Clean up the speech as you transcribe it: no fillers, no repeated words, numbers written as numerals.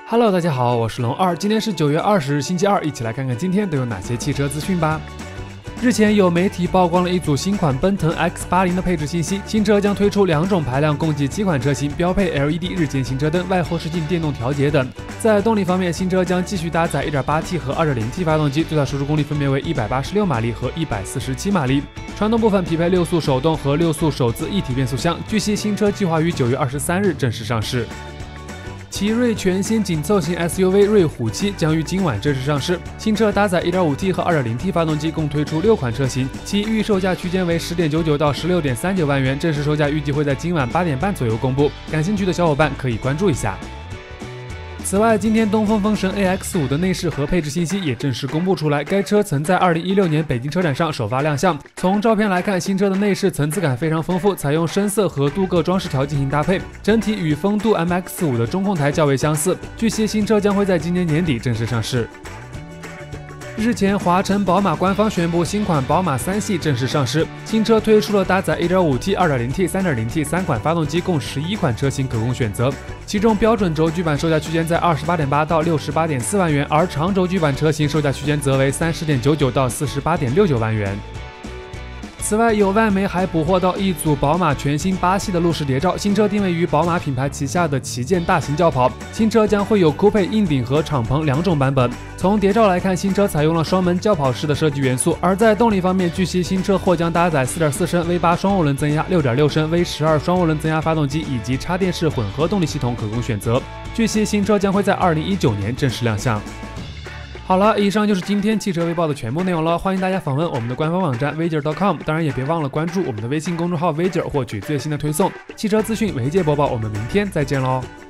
Hello， 大家好，我是龙二，今天是9月20日，星期二，一起来看看今天都有哪些汽车资讯吧。日前有媒体曝光了一组新款奔腾 X80的配置信息，新车将推出2种排量，共计7款车型，标配 LED 日间行车灯、外后视镜电动调节等。在动力方面，新车将继续搭载 1.8T 和 2.0T 发动机，最大输出功率分别为186马力和147马力。传动部分匹配6速手动和6速手自一体变速箱。据悉，新车计划于9月23日正式上市。奇瑞全新紧凑型 SUV 瑞虎7将于今晚正式上市。新车搭载 1.5T 和 2.0T 发动机，共推出6款车型，其预售价区间为10.99到16.39万元，正式售价预计会在今晚8点半左右公布。感兴趣的小伙伴可以关注一下。此外，今天东风风神 AX5 的内饰和配置信息也正式公布出来。该车曾在2016年北京车展上首发亮相。从照片来看，新车的内饰层次感非常丰富，采用深色和镀铬装饰条进行搭配，整体与风度 MX5 的中控台较为相似。据悉，新车将会在今年年底正式上市。日前，华晨宝马官方宣布，新款宝马3系正式上市。新车推出了搭载 1.5T、2.0T、3.0T 3款发动机，共11款车型可供选择。其中标准轴距版售价区间在28.8到68.4万元，而长轴距版车型售价区间则为30.99到48.69万元。此外，有外媒还捕获到一组宝马全新8系的路试谍照，新车定位于宝马品牌旗下的旗舰大型轿跑。新车将会有Coupe硬顶和敞篷2种版本。从谍照来看，新车采用了双门轿跑式的设计元素。而在动力方面，据悉新车或将搭载4.4升 V8 双涡轮增压、6.6升 V12 双涡轮增压发动机以及插电式混合动力系统可供选择。据悉新车将会在2019年正式亮相。好了，以上就是今天汽车微报的全部内容了。欢迎大家访问我们的官方网站 Wager.com， 当然也别忘了关注我们的微信公众号 Wager， 获取最新的推送。汽车资讯媒介播报，我们明天再见喽。